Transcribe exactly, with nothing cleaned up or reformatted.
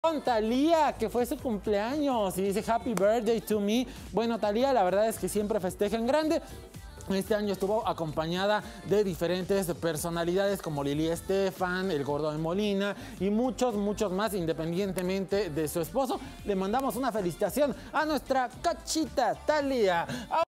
Con Thalía, que fue su cumpleaños, y dice Happy Birthday to me. Bueno, Thalía, la verdad es que siempre festeja en grande. Este año estuvo acompañada de diferentes personalidades como Lili Estefan, el Gordo de Molina y muchos, muchos más, independientemente de su esposo. Le mandamos una felicitación a nuestra cachita Thalía.